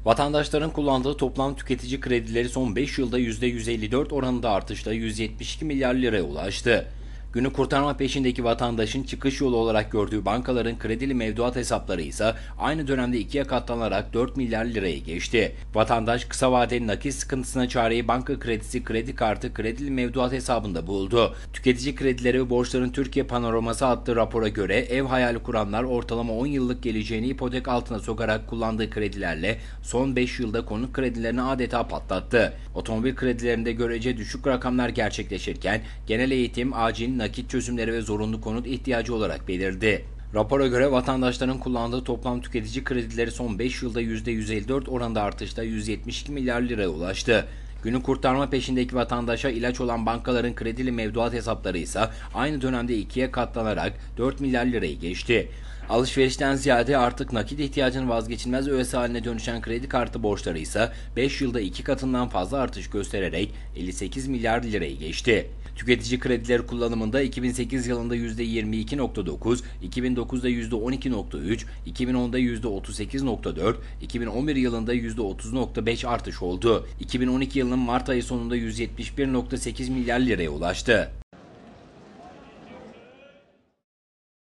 Vatandaşların kullandığı toplam tüketici kredileri son 5 yılda %154 oranında artışla 172 milyar liraya ulaştı. Günü kurtarma peşindeki vatandaşın çıkış yolu olarak gördüğü bankaların kredili mevduat hesapları ise aynı dönemde ikiye katlanarak 4 milyar lirayı geçti. Vatandaş kısa vadeli nakit sıkıntısına çareyi banka kredisi, kredi kartı, kredili mevduat hesabında buldu. Tüketici kredileri ve borçların Türkiye Panoraması adlı rapora göre ev hayali kuranlar ortalama 10 yıllık geleceğini ipotek altına sokarak kullandığı kredilerle son 5 yılda konut kredilerini adeta patlattı. Otomobil kredilerinde görece düşük rakamlar gerçekleşirken genel eğitim, acil nakit çözümleri ve zorunlu konut ihtiyacı olarak belirdi. Rapora göre vatandaşların kullandığı toplam tüketici kredileri son 5 yılda %154 oranında artışla 172 milyar liraya ulaştı. Günü kurtarma peşindeki vatandaşa ilaç olan bankaların kredili mevduat hesapları ise aynı dönemde ikiye katlanarak 4 milyar lirayı geçti. Alışverişten ziyade artık nakit ihtiyacının vazgeçilmez öğesi haline dönüşen kredi kartı borçları ise 5 yılda 2 katından fazla artış göstererek 58 milyar lirayı geçti. Tüketici kredileri kullanımında 2008 yılında %22.9, 2009'da %12.3, 2010'da %38.4, 2011 yılında %30.5 artış oldu. 2012 yılının Mart ayı sonunda 171.8 milyar liraya ulaştı.